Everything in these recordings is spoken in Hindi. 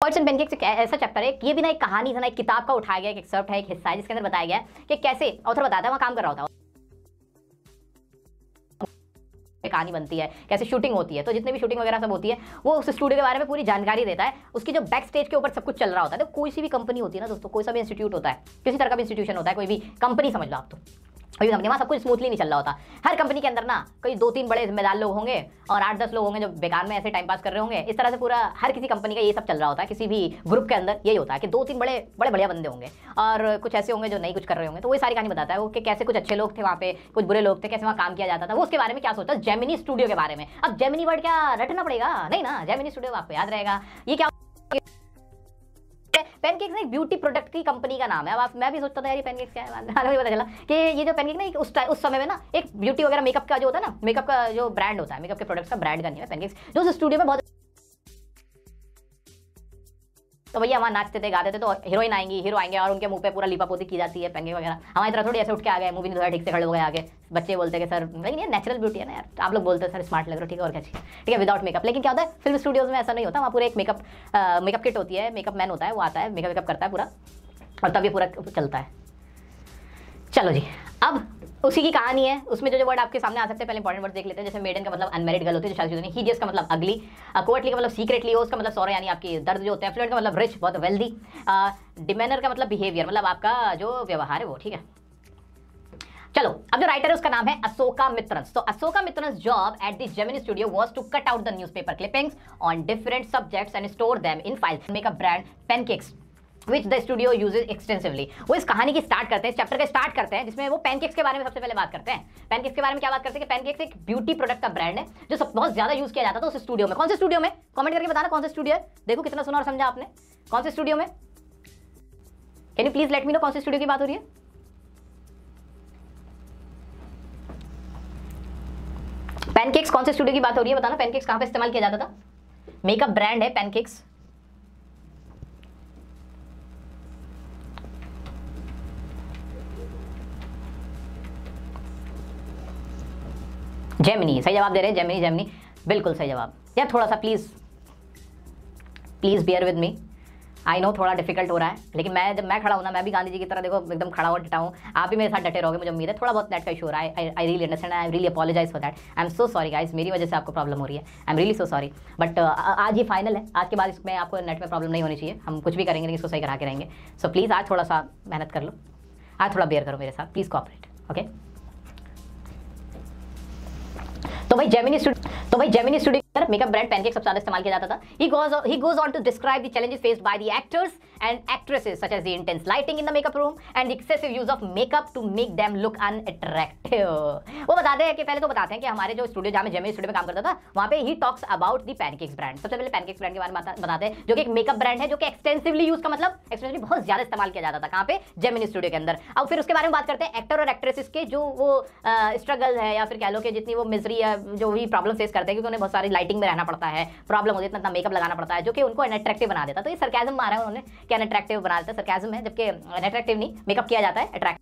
हॉट्स एंड पेनकेक्स एक ऐसा चैप्टर है, ये भी ना एक कहानी था ना, एक किताब का उठाया गया एक एक्सर्प्ट है, एक हिस्सा है जिसके अंदर बताया गया है कि कैसे ऑथर बताता है, वहाँ काम कर रहा होता है, कहानी बनती है, कैसे शूटिंग होती है, तो जितने भी शूटिंग वगैरह सब होती है वो उस स्टूडियो के बारे में पूरी जानकारी देता है, उसकी जो बैक स्टेज के ऊपर सब कुछ चल रहा होता है। तो कोई सी भी कंपनी होती है ना दोस्तों, कोई सा भी इंस्टीट्यूट होता है, किसी तरह का भी इंस्टीट्यूशन होता है, कोई भी कंपनी समझ लो आप, तो कोई कंपनी वहाँ सब कुछ स्मूथली नहीं चल रहा होता। हर कंपनी के अंदर ना कोई 2-3 बड़े जिम्मेदार लोग होंगे और 8-10 लोग होंगे जो बेकार में ऐसे टाइम पास कर रहे होंगे। इस तरह से पूरा हर किसी कंपनी का ये सब चल रहा होता है, किसी भी ग्रुप के अंदर यही होता है कि 2-3 बड़े बढ़िया बंदे होंगे और कुछ ऐसे होंगे जो नहीं कुछ कर रहे होंगे। तो वही सारी कहानी बताता है वो कि कैसे कुछ अच्छे लोग थे वहाँ पे, कुछ बुरे लोग थे, कैसे वहाँ काम किया जाता था, वो उसके बारे में क्या सोचता है, जेमिनी स्टूडियो के बारे में। अब जेमिनी वर्ड क्या रटना पड़ेगा, नहीं ना, जेमिनी स्टूडियो आपको याद रहेगा। ये क्या, पैनकेक्स ना एक ब्यूटी प्रोडक्ट की कंपनी का नाम है। अब मैं भी सोचता था यार ये पैनकेक्स क्या है, मुझे पता चला कि ये जो पैनकेक ना उस समय में ना एक ब्यूटी वगैरह मेकअप का जो होता है ना, मेकअप का जो ब्रांड होता है, मेकअप के प्रोडक्ट्स का ब्रांड का नहीं है पैनकेक्स, जो उस स्टूडियो में बहुत। तो भैया वहाँ नाचते थे गाते थे, तो हीरोइन आएंगी, हीरो आएंगे और उनके मुंह पे पूरा लिपापोती की जाती है पैनकेक वगैरह। हमारी तरह थोड़ी ऐसे उठ के आ गए, मूवी नहीं ठीक से खड़े हो गए आगे, बच्चे बोलते हैं कि सर, लेकिन ये नेचुरल ब्यूटी है ना यार, आप लोग बोलते हैं सर स्मार्ट लग रहे हो, ठीक है और क्या चाहिए, ठीक है विदाउट मेकअप। लेकिन क्या होता है फिल्म स्टूडियोज में ऐसा नहीं होता, वहाँ पूरे एक मेकअप किट होती है, मेकअप मैन होता है, वो आता है मेकअप करता है पूरा और तभी पूरा चलता है। चलो जी, अब उसी की कहानी है, उसमें जो वर्ड आपके सामने आ सकते हैं, पहले इंपॉर्टेंट वर्ड देख लेते हैं। जैसे मेडन का मतलब अनमैरिड गर्ल होती है जो शादीशुदा नहीं, हीडियस का मतलब अगली, कोवर्टली का मतलब सीक्रेटली हो, उसका मतलब सॉरी यानी आपकी दर्द जो होते हैं, फ्लुएंट का मतलब रिच बहुत वेल्दी, डिमेनर का मतलब बिहेवियर मतलब आपका जो व्यवहार है वो, ठीक है। चलो अब जो राइटर है उसका नाम है अशोका मित्रन्स। तो Ashoka Mitran's job at the Gemini studio was to cut out the newspaper clippings on different subjects and store them in files, make a brand pancakes which the studio uses extensively। वो इस कहानी की स्टार्ट करते हैं, चैप्टर का स्टार्ट करते हैं जिसमें वो पैनकेक्स के बारे में सबसे पहले बात करते हैं। पैनकेक्स के बारे में क्या बात करते हैं कि पैनकेक्स एक ब्यूटी प्रोडक्ट का ब्रांड है जो सब बहुत ज्यादा यूज किया जाता था उस स्टूडियो में। कौन से स्टूडियो में, कमेंट करके बताना कौन सा स्टूडियो है, देखो कितना सुना और समझा आपने, कौन से स्टूडियो में, can you please let me know कौन से स्टूडियो की बात हो रही है। पैनकेक्स कौन से स्टूडियो की बात हो रही है बताना, पैनकेक्स कहां पे इस्तेमाल किया जाता था, मेकअप ब्रांड है पैनकेक्स, जेमिनी सही जवाब दे रहे हैं, जेमिनी जेमिनी बिल्कुल सही जवाब। यार थोड़ा सा please bear with me, I know थोड़ा डिफिकल्ट हो रहा है, लेकिन मैं जब मैं खड़ा हूं ना, मैं भी गांधी जी की तरह देखो एकदम खड़ा और डटा हूं, आप भी मेरे साथ डटे रहोगे मुझे उम्मीद है। थोड़ा बहुत नेट का इशू हो रहा है, I really understand, I really apologize for that, I am so sorry guys, मेरी वजह से आपको प्रॉब्लम हो रही है, I am really so sorry. But आज ये फाइनल है, आज के बाद इसमें आपको नेट में प्रॉब्लम नहीं होनी चाहिए, हम कुछ भी करेंगे लेकिन इसको सही करा के रहेंगे। सो प्लीज़ आज थोड़ा सा मेहनत कर लो, आज थोड़ा बेयर करो मेरे साथ, प्लीज़ कोऑपरेट, ओके। तो भाई Gemini studio makeup brand pancake सबसे ज्यादा इस्तेमाल किया जाता था। He goes on to describe the challenges faced by the actors and actresses such as the intense lighting in the makeup room and the excessive use of makeup to make them look unattractive। वो बताते हैं कि पहले तो बताते हैं कि हमारे जो स्टूडियो जहाँ मैं जेमिनी स्टूडियो में काम करता था वहाँ पे he talks about the pancakes brand. सबसे पहले पैनकेक्स ब्रांड के बारे में बताते हैं जो कि एक मेकअप ब्रांड है जो कि एक्सटेंसिवली यूज का मतलब एक्सटेंसिवली बहुत ज्यादा इस्तेमाल किया जाता था कहाँ पे, जेमिनी स्टूडियो के अंदर। अब फिर उसके बारे में बात करते हैं एक्टर और एक्ट्रेसेस के जो वो स्ट्रगल है या फिर कह लो कि जितनी वो मिजरी या जो भी प्रॉब्लम फेस करते हैं, क्योंकि उन्हें बहुत सारी लाइटिंग में रहना पड़ता है, प्रॉब्लम होती है, इतना मेकअप लगाना पड़ता है जो कि उनको अनअट्रैक्टिव बना देता है। तो ये सरकाज़म मारा है उन्होंने कि अनअट्रैक्टिव बना देता है, सरकाज़म है, जबकि अनअट्रैक्टिव नहीं, मेकअप किया जाता है अट्रैक्टिव।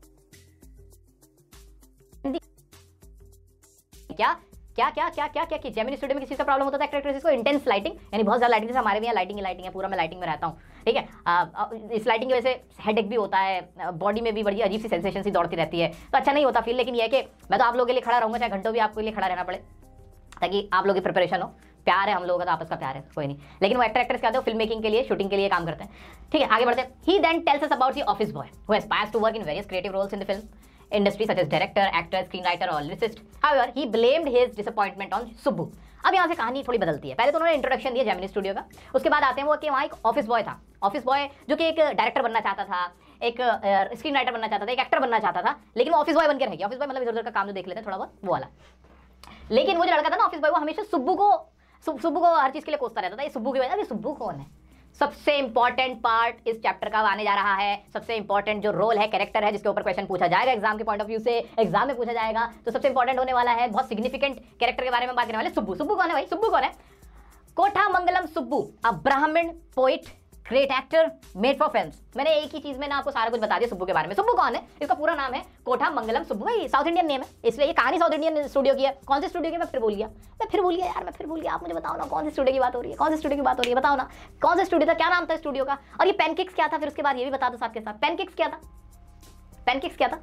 क्या क्या क्या क्या क्या क्या कि जेमिनी स्टूडियो में किसी का प्रॉब्लम होता था एक्टर को, इंटेंस लाइटिंग यानी बहुत ज़्यादा लाइटिंग, जैसे हमारे भी यहाँ लाइटिंग है, पूरा मैं लाइटिंग में रहता हूँ, ठीक है। इस लाइटिंग की वजह से हेडेक भी होता है, बॉडी में भी बड़ी अजीब सी सेंसेशन सी दौड़ती रहती है, तो अच्छा नहीं होता फील। लेकिन ये है कि मैं तो आप लोगों के लिए खड़ा रहूँगा, चाहे घंटों भी आपके लिए खड़ा रहना पड़े, ताकि आप लोगों की प्रिपरेशन हो। प्यार है हम लोगों का, तो आपस का प्यार है, कोई नहीं। लेकिन वो एक्टर्स क्या होते हैं, फिल्म मेकिंग के लिए, शूटिंग के लिए काम करते हैं, ठीक है। आगे बढ़ते हैं। He then tells us about the office boy who aspires to work in various creative roles in the film industry such as director, actor, screenwriter or lyricist. However, he blamed his disappointment on Subbu। अब यहाँ से कहानी थोड़ी बदलती है। पहले तो उन्होंने इंट्रोडक्शन दिया जेमिनी स्टूडियो का, उसके बाद आते हैं वो कि वहाँ एक ऑफिस बॉय था, ऑफिस बॉय जो कि एक डायरेक्टर बनना चाहता था, एक स्क्रीन राइटर बनना चाहता था, एक एक्टर बनना चाहता था, लेकिन वो ऑफिस बॉय बनकर रह गया। ऑफिस बॉय मतलब इधर उधर का काम जो देख लेते हैं थोड़ा बहुत वो वाला। लेकिन वो जो लड़का था ना ऑफिस बॉय, वो हमेशा सुब्बू को हर चीज़ के लिए कोसता रहता था। ये सुब्बू की वजह, अभी सुब्बू कौन है? सबसे इंपॉर्टेंट पार्ट इस चैप्टर का आने जा रहा है, सबसे इंपॉर्टेंट जो रोल है, कैरेक्टर है, जिसके ऊपर क्वेश्चन पूछा जाएगा एग्जाम के पॉइंट ऑफ व्यू से, एग्जाम में पूछा जाएगा, तो सबसे इंपॉर्टेंट होने वाला है, बहुत सिग्निफिकेंट कैरेक्टर के बारे में बात करने वाले। सुब्बू कौन है भाई? सुब्बू कौन है? Kothamangalam Subbu, a Brahmin poet great actor, made for films. मैंने एक ही चीज में ना आपको सारा कुछ बता दिया सुब्बू के बारे में। सुब्बू कौन है? इसका पूरा नाम है कोठा मंगलम सुब्बू। भाई साउथ इंडियन नेम है, इसलिए ये कहानी साउथ इंडियन स्टूडियो की है। कौन से स्टूडियो की? मैं फिर भूल गया यार, मैं फिर भूल गया। आप मुझे बताओ ना कौन से स्टूडियो की बात हो रही है, कौन से स्टूडियो की बात हो रही है, बताओ ना कौन सा स्टूडियो था, क्या नाम था स्टूडियो का? और ये पैनकेक्स क्या था? फिर उसके बाद ये भी बता दो साथ के साथ, पैनकेक्स क्या था? पैनकेक्स क्या था?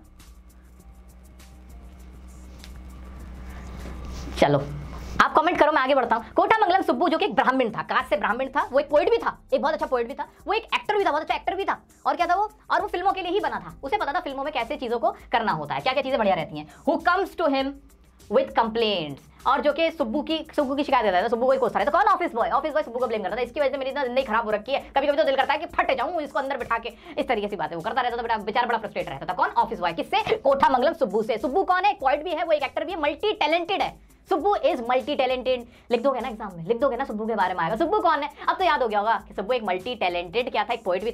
चलो आप कमेंट करो, मैं आगे बढ़ता हूं। कोठा मंगलम सुब्बू जो कि एक ब्राह्मण था, कास्ट से ब्राह्मण था, वो एक पोएट भी था, एक बहुत अच्छा पोएट भी था, वो एक एक्टर भी था, बहुत अच्छा एक्टर भी था। और क्या था वो? और वो फिल्मों के लिए ही बना था। उसे पता था फिल्मों में कैसे चीजों को करना होता है, क्या क्या चीजें बढ़िया रहती हैं। Who comes to him with complaints, और जो कि सुब्बू की शिकायत देता था, सुब्बू को कोसता है। तो कौन? ऑफिस बॉय सुब्बू को ब्लेम करता था, इसकी वजह से मेरी जिंदगी खराब हो रखी है, कभी कभी तो दिल करता है कि फट जाऊं इसको अंदर बिठा के। इस तरीके से बातें वो करता रहता था, बेचारा बड़ा फ्रस्ट्रेट रहता था। कौन? Office boy. किससे? कोठा मंगलम सुब्बू से। सुब्बू कौन है? पोएट भी है, वो एक एक्टर भी है, मल्टी टैलेंटेड है। Subbu is multi talented. लिख दोगे ना एग्जाम में, लिख दोगे ना सुब्बू के बारे में आएगा। सुब्बू कौन है? अब तो याद हो गया होगा कि सुब्बू एक मल्टी टैलेंटेड क्या था, एक पोएट भी था,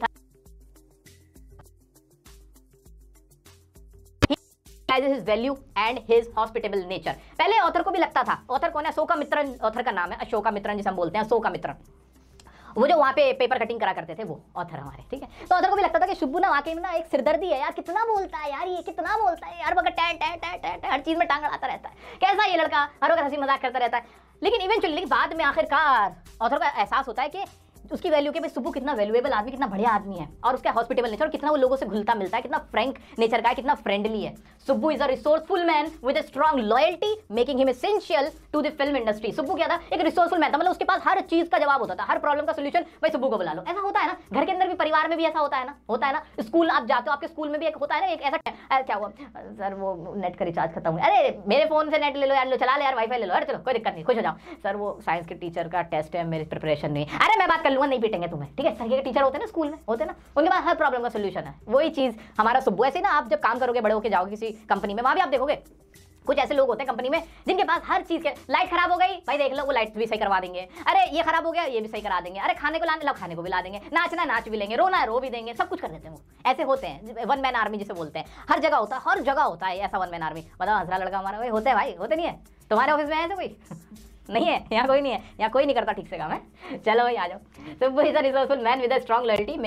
his value and his hospitable nature। पहले ऑथर को भी लगता था, ऑथर कौन है? अशोका मित्रन ऑथर का नाम है, अशोका मित्रन जिसे हम बोलते हैं, अशोका मित्रन। वो जो वहाँ पे पेपर कटिंग करा करते थे वो ऑथर हमारे, ठीक है। तो ऑथर को भी लगता था कि सुब्बू ना वाकई में ना एक सिरदर्दी है यार, कितना बोलता है यार, ये कितना बोलता है यार, बगैर टै हर चीज में टांग अड़ाता रहता है, कैसा ये लड़का, हर वक्त हंसी मजाक करता रहता है। लेकिन इवेंचुअली बाद में आखिरकार ऑथर का एहसास होता है कि उसकी वैल्यू के भाई सुब्बू कितना वैल्यूएबल आदमी, कितना बढ़िया आदमी है, और उसका हॉस्पिटेबल नेचर, कितना वो लोगों से घुलता मिलता है, कितना फ्रैंक नेचर का है, कितना फ्रेंडली है। Subbu is a resourceful man with a strong loyalty making him essential to the film industry. Subbu क्या था? एक रिसोर्सफुल मैन था, मतलब उसके पास हर चीज का जवाब होता था, हर प्रॉब्लम का सोल्यूशन भाई सुब्बू को बुला लो। ऐसा होता है ना, घर के अंदर भी, परिवार में भी ऐसा होता है ना, स्कूल आप जाते हो, आपके स्कूल में भी एक होता है ना, एक ऐसा क्या हुआ सर, वो नेट का रिचार्ज खत्म हुआ, अरे मेरे फोन से नेट ले लो यार, लो चला ले यार, वाईफाई ले लो, अरे चलो कोई दिक्कत नहीं, खुश हो जाओ सर, वो साइंस के टीचर का टेस्ट है, मेरी प्रिपरेशन नहीं, अरे मैं बात कर लूंगा, नहीं पीटेंगे तुम्हें, ठीक है। इस तरीके के टीचर होते हैं ना स्कूल में, होते हैं ना, उनके पास हर प्रॉब्लम का सोल्यूशन है। वही चीज हमारा सुब्बू। ऐसे ना आप जब काम करोगे, बड़े होके जाओगे किसी कंपनी में, वहां भी आप देखोगे कुछ ऐसे लोग होते हैं कंपनी में जिनके पास हर चीज के, लाइट खराब हो गई भाई देख लो, वो लाइट भी सही करवा देंगे, अरे ये खराब हो गया ये भी सही करा देंगे, अरे खाने को लाने लो खाने को भी ला देंगे, नाचना नाच भी लेंगे, रोना रो भी देंगे, सब कुछ कर देते हैं वो। ऐसे होते हैं, वन मैन आर्मी जिसे बोलते हैं। हर जगह होता है, हर जगह होता है ऐसा वन मैन आर्मी। बताओ हजरा लड़का हमारा भाई होते हैं भाई, होते नहीं है? तुम्हारे ऑफिस में है ऐसे कोई? नहीं है, यहाँ कोई नहीं है, यहाँ कोई नहीं करता ठीक से काम है। चलो भाई आ जाओ। Subbu is a resourceful man with a strong loyalty.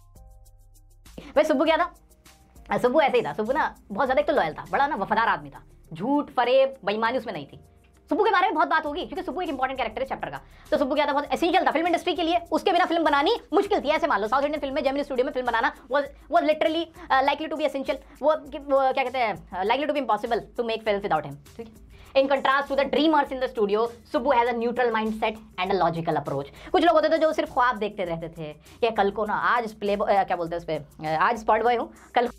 भाई सुब्बू क्या था? सुब्बू ऐसे ही था। सुब्बू ना बहुत ज्यादा एक तो लॉयल था, बड़ा ना वफादार आदमी था, झूठ फरेब बेईमानी उसमें नहीं थी। सुब्बू के बारे में बहुत बात होगी क्योंकि सुब्बू एक इंपॉर्टेंट कैरेक्टर है चैप्टर का। तो सुब्बू क्या था? बहुत एसेंशियल था फिल्म इंडस्ट्री के लिए, उसके बिना फिल्म बनानी मुश्किल थी। ऐसे मान लो साउथ इंडियन फिल्म में, जेमिनी स्टूडियो में फिल्म बनाना वो literally likely to be essential, वो क्या कहते हैं, likely to be impossible to make film without him, ठीक है। In contrast to the dreamers in the studio, Subbu has a neutral mindset and a logical approach। कुछ लोग होते थे जो सिर्फ ख्वाब देखते रहते थे कि कल को ना, आज प्ले क्या बोलते हैं उस पे, आज स्पॉट बॉय हूँ, कल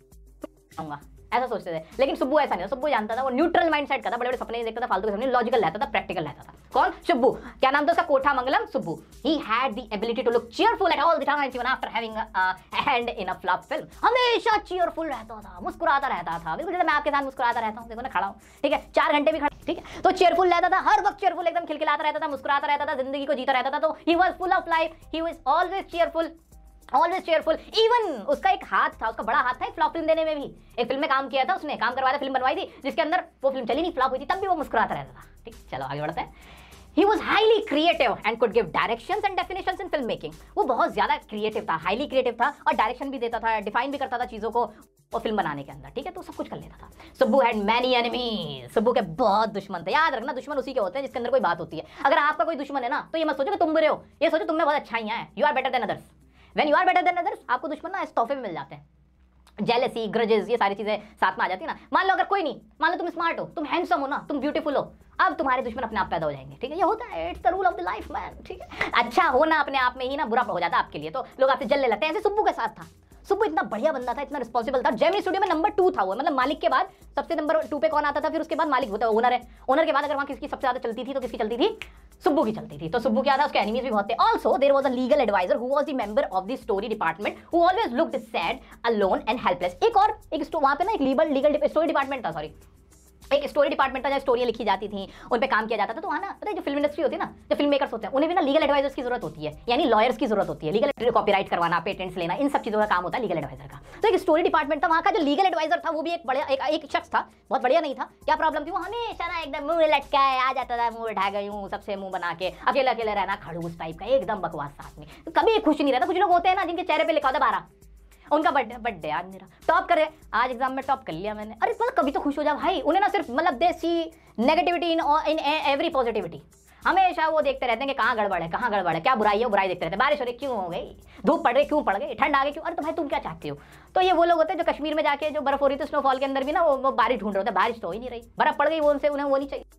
आऊंगा, ऐसा सोचते थे। लेकिन सुब्बू ऐसा नहीं था। सुब्बू जानता था, वो न्यूट्रल माइंडसेट का था, बड़े बड़े सपने नहीं देखता था, फालतू के सपने, लॉजिकल रहता था, प्रैक्टिकल रहता था। कौन? सुब्बू। क्या नाम था उसका? Kothamangalam Subbu. He had the ability to look cheerful at all the times even after having a hand in a flop film. हमेशा चीयरफुल रहता था, मुस्कुराता रहता था, बिल्कुल जैसे मैं आपके साथ मुस्कुराता रहता हूँ, देखो ना खड़ा हूँ, ठीक है, 4 घंटे भी खड़ा, ठीक है। तो चीयरफुल रहता था, हर वक्त चीयरफुल, एकदम खिलखिलाता रहता था, मुस्कुराता रहता था, जिंदगी को जीता रहता था। तो he was full of life, he was always cheerful, always cheerful. Even उसका एक हाथ था, उसका बड़ा हाथ था एक फ्लॉप फिल्म देने में भी। एक फिल्म में काम किया था उसने, काम करवाया था, फिल्म बनवाई थी जिसके अंदर वो फिल्म चली नहीं, फ्लॉप हुई थी, तब भी वो मुस्कुराता रहता था, ठीक। चलो आगे बढ़ते हैं। He was highly creative and could give directions and definitions in filmmaking। वो बहुत ज्यादा क्रिएटिव था, हाईली क्रिएटिव था, और डायरेक्शन भी देता था, डिफाइन भी करता था चीजों को वो फिल्म बनाने के अंदर, ठीक है। तो सब कुछ कर लेता था। Subbu had many enemies. Subbu के बहुत दुश्मन थे। याद रखना, दुश्मन उसी के होते हैं जिसके अंदर कोई बात होती है। अगर आपका कोई दुश्मन है ना, तो ये मत सोचो कि तुम बुरे हो, ये सोचो तुम में बहुत अच्छाइयां हैं। You are better than others. When you are better than others, आपको दुश्मन ना इस तोहफे में मिल जाते हैं। जेलसी, ग्रजेस, ये सारी चीजें साथ में आ जाती है ना। मान लो अगर कोई नहीं, मान लो तुम स्मार्ट हो, तुम हैंडसम हो ना, तुम ब्यूटीफुल हो, अब तुम्हारे दुश्मन अपने आप पैदा हो जाएंगे, ठीक है। ये होता है, it's the rule of the life man, ठीक है। अच्छा होना अपने आप में ही ना बुरा हो जाता है आपके लिए, तो लोग आपसे जलने लगते हैं। ऐसे सुब्बू के साथ था। सुब्बू इतना बढ़िया बंदा था, इतना रिस्पॉन्सिबल था। जेमिनी स्टूडियो में नंबर 2 था वो, मतलब मालिक के बाद सबसे नंबर 2 पे कौन आता था? फिर उसके बाद मालिक होता है, ओनर है। ओनर के बाद अगर वहां किसकी सबसे ज्यादा चलती थी तो किसकी चलती थी? सुब्बू की चलती थी। तो सुब्बू क्या था? उसके एनिमीज भी बहुत थे। Also there was a legal adviser who was the member of the story department who always looked sad, alone and helpless. एक वहां पे ना एक लीगल स्टोरी डिपार्टमेंट था, सॉरी, एक स्टोरी डिपार्टमेंट था जहाँ स्टोरियाँ लिखी जाती थी, उन पे काम किया जाता था। तो वहाँ ना पता है जो फिल्म इंडस्ट्री होती है ना, जो फिल्म मेकर्स होते हैं, उन्हें भी ना लीगल एडवाइजर्स की जरूरत होती है, यानी लॉयर्स की जरूरत होती है। लीगल कॉपीराइट करवाना, पेटेंट्स लेना, इन सब चीज़ों का काम होता है लीगल एडवाइजर का। तो एक स्टोरी डिपार्टमेंट था, वहाँ का जो लीगल एडवाइजर था वो भी एक बढ़िया एक शख्स था, बहुत बढ़िया नहीं था। क्या प्रॉब्लम थी, वो हमेशा ना एकदम मुंह लटका है आ जाता था, मुंह उठा गई हूँ, सबसे मुंह बना के अकेले अकेले रहना, खड़ूस टाइप का, एकदम बकवास आदमी, तो कभी खुश नहीं रहता। कुछ लोग होते हैं ना जिनके चेहरे पे लिखा होता 12, उनका बर्थडे आज मेरा टॉप करे, आज एग्जाम में टॉप कर लिया मैंने, अरे मतलब कभी तो खुश हो जा भाई। उन्हें ना सिर्फ मतलब they see negativity in every positivity, हमेशा वो देखते रहते हैं कि कहाँ गड़बड़ है, कहाँ गड़बड़ है, क्या बुराई है, बुराई देखते रहते हैं। बारिश हो रही क्यों हो गई, धूप पड़ रही क्यों पड़ गई, ठंड आ गई क्यों, अरे तो भाई तुम क्या चाहते हो। तो ये वो लोग होते हैं जो कश्मीर में जाके जो बर्फ हो रही थी स्नोफॉल के अंदर भी ना वो बारिश ढूंढ रहे होते हैं, बारिश तो हो ही नहीं रही, बर्फ पड़ गई, वो उनसे उन्हें वो नहीं चाहिए।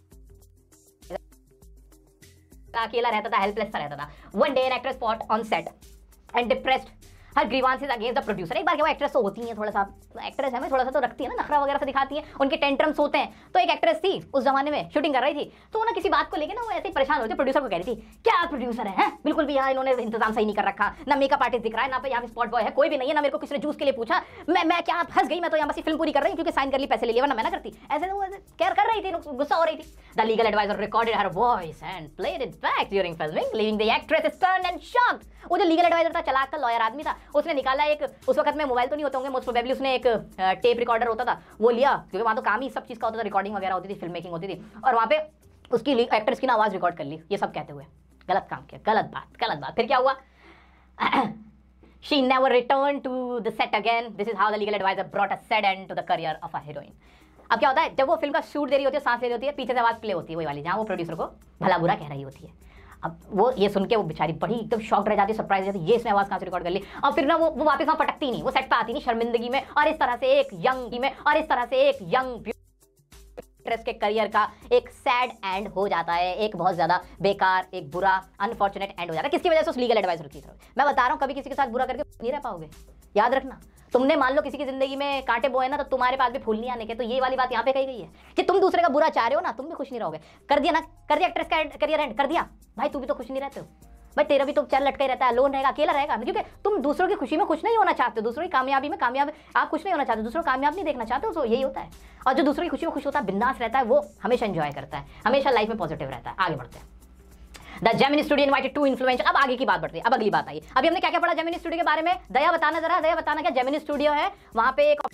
अकेला रहता था, हेल्पलेस सा रहता था। One day an actress spot on set and depressed her grievances against the producer. एक बार क्या वो एक्ट्रेस तो होती है, थोड़ा सा एक्ट्रेस है, मैं थोड़ा सा तो रखती है ना, नखरा वगैरह से दिखाती है, उनके टेंट्रम्स होते हैं। तो एक एक्ट्रेस थी उस जमाने में शूटिंग कर रही थी, तो वो ना किसी बात को लेके ना वो ऐसे ही परेशान होती, प्रोड्यूसर को कह रही थी क्या प्रोड्यूसर है बिल्कुल भी यहाँ इन्होंने इंतजाम सही नहीं कर रखा, ना मेकअप आर्टिस्ट दिख रहा है, ना पे यहाँ पे स्पॉट बॉय है, कोई भी नहीं है, ना मेरे को किसी ने जूस के लिए पूछा, मैं क्या फंस गई, मैं तो यहाँ बस फिल्म पूरी कर रही हूँ क्योंकि साइन कर ली, पैसे ले लिया, वरना मैं ना करती। ऐसे वो केयर कर रही थी, गुस्सा हो रही थी। The legal adviser recorded her voice and played it back during filming, leaving the actress stern and shocked. वो जो लीगल एडवाइजर था, चलाक का लॉयर आदमी था, उसने निकाला एक, उस वक्त में मोबाइल तो नहीं होते होंगे मोस्ट प्रोबेबली, उसने एक टेप रिकॉर्डर होता था वो लिया, क्योंकि वहाँ तो काम ही सब चीज़ का होता था, रिकॉर्डिंग वगैरह होती थी, फिल्म मेकिंग होती थी, और वहाँ पे उसकी एक्ट्रेस की ना आवाज़ रिकॉर्ड कर ली, ये सब कहते हुए। गलत काम किया, गलत बात। फिर क्या हुआ, She never returned to the set again. This is how the legal advisor brought a sad end to the career of a heroine. अब क्या होता है, जब वो फिल्म का शूट दे रही होती है, सांस ले रही होती है, पीछे से आवाज़ प्ले होती है वही वाली, जहाँ वो प्रोड्यूसर को भला बुरा कह रही होती है। अब वो ये सुन के वो बेचारी बड़ी एकदम शॉक रह जाती है, सरप्राइज हो जाती है, ये इसने आवाज़ कहाँ से रिकॉर्ड कर ली। और फिर ना वो वापस वहाँ पटकती नहीं, वो सेट पे आती नहीं, शर्मिंदगी में, और इस तरह से एक यंग एक्ट्रेस के करियर का एक सैड एंड हो जाता है, एक बहुत ज्यादा बेकार, एक बुरा अनफॉर्चुनेट एंड हो जाता है। किसकी वजह से, उस लीगल एडवाइजर की तरफ। मैं बता रहा हूँ, कभी किसी के साथ बुरा करके नहीं रह पाओगे, याद रखना। तुमने मान लो किसी की जिंदगी में कांटे बोए ना, तो तुम्हारे पास भी फूल नहीं आने के। तो ये वाली बात यहाँ पे कही गई है कि तुम दूसरे का बुरा चाह रहे हो ना, तुम भी खुश नहीं रहोगे। कर दिया एक्ट्रेस का करियर एंड कर दिया, भाई तू भी तो खुश नहीं रहते हो भाई, तेरा भी तो चल लटका ही रहता है, लोन रहेगा, अकेला रहेगा, क्योंकि तुम दूसरों की खुशी में खुश नहीं होना चाहते, दूसरों की कामयाबी में कामयाब आप खुश नहीं होना चाहते, दूसरों को कामयाब नहीं देखना चाहते हो, तो यही होता है। और जो दूसरों की खुशी में खुश होता है, बिंदास रहता है, वो हमेशा एंजॉय करता है, हमेशा लाइफ में पॉजिटिव रहता है। आगे बढ़ते हैं। The Gemini studio invited to influential. अब आगे की बात बढ़ती है, अब अगली बात आई। अभी हमने क्या क्या पढ़ा जेमिनी स्टूडियो के बारे में, दया बताना जरा, दया बताना क्या जेमिनी स्टूडियो है। वहां पे एक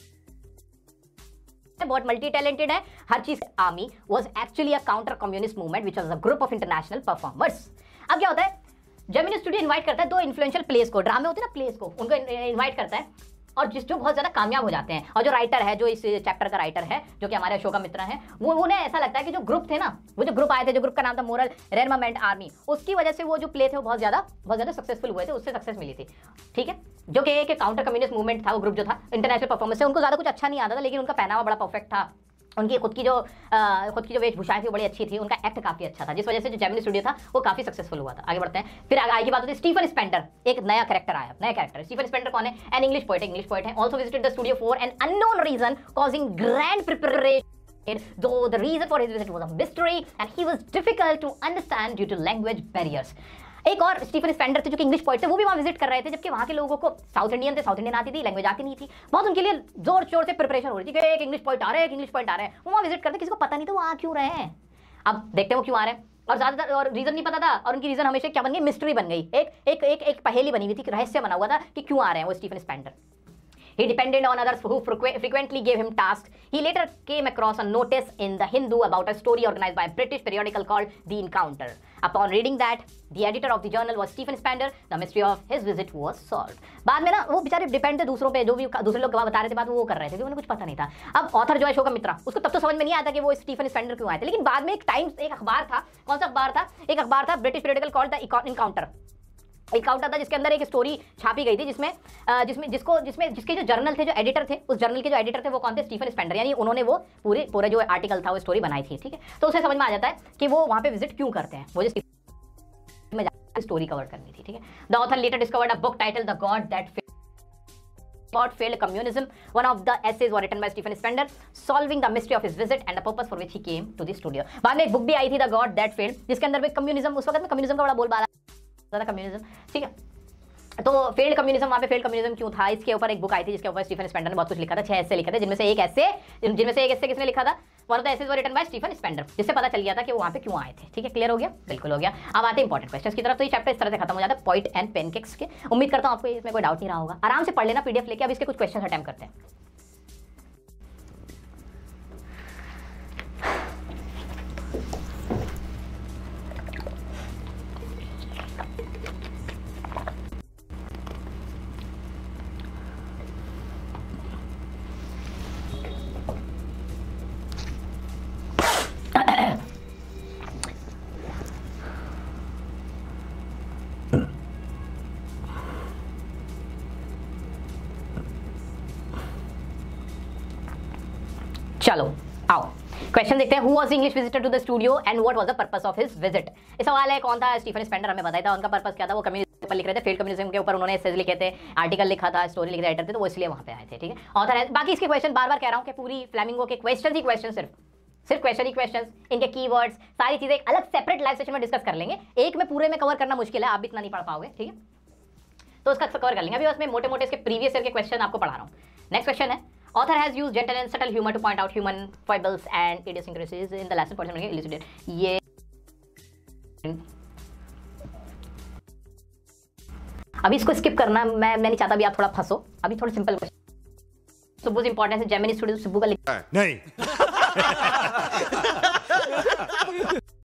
बहुत मल्टी टैलेंटेड है, हर चीज। Army was actually a counter communist movement which was a group of international performers. अब क्या होता है, जेमिनी स्टूडियो इनवाइट करता है दो इन्फ्लुएंशियल प्लेस को, ड्रामे होते हैं ना प्लेस को, उनको इनवाइट करता है, और जो बहुत ज्यादा कामयाब हो जाते हैं। और जो राइटर है, जो इस चैप्टर का राइटर है, जो कि हमारे अशोका मित्रा हैं, वो उन्हें ऐसा लगता है कि जो ग्रुप थे ना, वो जो ग्रुप आए थे, जो ग्रुप का नाम था मोरल रेरमामेंट आर्मी, उसकी वजह से वो जो प्ले थे वो बहुत ज्यादा सक्सेसफुल हुए थे, उससे सक्सेस मिली थी। ठीक है, जो कि एक काउंटर कम्युनिस्ट मूवमेंट था, वो ग्रुप जो था इंटरनेशनल परफॉर्मेंस से, उनको ज्यादा कुछ अच्छा नहीं आता था, लेकिन उनका पहनावा बड़ा परफेक्ट था, उनकी खुद की जो वेशभूषाएं थी वो बड़ी अच्छी थी, उनका एक्ट काफी अच्छा था, जिस वजह से जो जेमिनी स्टूडियो था वो काफी सक्सेसफुल हुआ था। आगे बढ़ते हैं। फिर आगे की बात होती है स्टीफन स्पेंडर, एक नया कैरेक्टर आया, नया कैरेक्टर। स्टीफन स्पेंडर कौन है, एन इंग्लिश पोएट है, also visited the studio for an unknown reason causing grand preparation, though the reason for his visit was a mystery and he was difficult to understand due to language barriers। एक और स्टीफन स्पेंडर थे जो कि इंग्लिश पोएट थे, वो भी वहाँ विजिट कर रहे थे, जबकि वहाँ के लोगों को साउथ इंडियन आती थी, लैंग्वेज आती नहीं थी, बहुत उनके लिए जोर शोर से प्रिपरेशन हो रही थी कि एक इंग्लिश पोएट आ रहे हैं, वो वहाँ विजिट करते, किसी को पता नहीं था वो आ क्यों रहे हैं। अब देखते हैं वो क्यों आ रहे हैं, और ज्यादातर और रीजन नहीं पता था, और उनकी रीजन हमेशा क्या बन गई, मिस्ट्री बन गई, एक पहेली बनी हुई थी, रहस्य बना हुआ था कि क्यों आ रहे हैं वो Stephen Spender. He depended on others who frequently gave him tasks. He later came across a notice in The Hindu about a story organized by a British periodical called The Encounter. Upon reading that, the editor of the journal was Stephen Spender. The mystery of his visit was solved. बाद में ना वो बेचारे डिपेंड थे दूसरों पे, जो भी दूसरे लोग बता रहे थे बात वो कर रहे थे, उन्हें कुछ पता नहीं था। अब ऑथर जो है अशोका मित्रा, उसको तब तो समझ में नहीं आता कि वो स्टीफन स्पेंडर क्यों आए थे, लेकिन बाद में एक अखबार था, कौन सा अखबार था, एक अखबार था British periodical called the Encounter. एक काउंटर था जिसके अंदर एक स्टोरी छापी गई थी, जिसके जो जर्नल थे, जो एडिटर थे, उस जर्नल के जो एडिटर थे वो कौन थे, स्टीफन स्पेंडर, यानी उन्होंने वो पूरे जो आर्टिकल था वो स्टोरी बनाई थी। ठीक है, तो उसे समझ में आ जाता है कि वो वहाँ पे विजिट क्यों करते हैं, वो जो में स्टोरी कवर करनी थी। ठीक है, the author later discovered a book title the god that failed communism. One of the essays were written by Stephen Spender, solving the mystery of his visit and the purpose for which he came to the studio. बाद में एक बुक भी आई थी द गॉड दैट फेल्ड, जिसके अंदर भी कम्युनिज्म, उस वक्त में कम्युनिज्म का बड़ा बोलबाला था, कम्युनिज्म। ठीक है, तो फेल्ड कम्युनिज्म, वहाँ पे फेल्ड कम्युनिज्म क्यों था, इसके ऊपर एक बुक आई थी जिसके ऊपर स्टीफन स्पेंडर ने बहुत कुछ लिखा था, 6 एस्से लिखे थे, जिनमें से एक एस्से किसने लिखा था, one of the essays were written by Stephen Spender, जिससे पता चल गया था कि वो वहां पे क्यों आए थे। ठीक है, क्लियर हो गया? बिल्कुल हो गया। अब आते हैं इंपॉर्टेंट क्वेश्चंस की तरफ। तो ये चैप्टर इस तरह से खत्म हो जाता है पॉइंट एंड पेनकेक्स के। उम्मीद करता हूं आपको इसमें कोई डाउट नहीं रहा होगा। आराम से पढ़ लेना पीडीएफ लेके। अब इसके कुछ क्वेश्चंस अटेम्प्ट करते हैं। चलो आओ क्वेश्चन देखते हैं। Who was the English visitor to the studio and what was the purpose of his visit. इस सवाल है कौन था? Stephen Spender. हमें बताया था उनका पर्पस क्या था। वो कम्युनिज्म पर लिख रहे थे, फेल्ड कम्युनिज्म के ऊपर उन्होंने एसेज लिखे थे, आर्टिकल लिखा था, स्टोरी लिख रहे थे, तो वो इसलिए वहां पे आए थे। ठीक है, ऑथर है। बाकी इसके क्वेश्चन बार बार कह रहा हूं कि पूरी फ्लेमिंगो के क्वेश्चन ही क्वेश्चन, सिर्फ क्वेश्चन ही क्वेश्चन, इनके कीवर्ड्स सारी चीजें एक अलग सेपरेट लाइव सेशन में डिस्कस कर लेंगे। एक में पूरे में कवर करना मुश्किल है, आप भी इतना नहीं पढ़ पाओगे। ठीक है, तो उसका कवर कर लेंगे। अभी उसमें मोटे मोटे इसके प्रीवियस ईयर के क्वेश्चन आपको पढ़ा रहा हूं। नेक्स्ट क्वेश्चन है, author has used gentle and subtle humor to point out human foibles and idiosyncrasies in the lesson portion elucidated. ये अभी इसको स्किप करना मैं नहीं चाहता। अभी आप थोड़ा फंसो। अभी थोड़ा सिंपल क्वेश्चन। सुब्बू इंपॉर्टेंस है, जेमिनी स्टूडियो सुब्बू का लिखा नहीं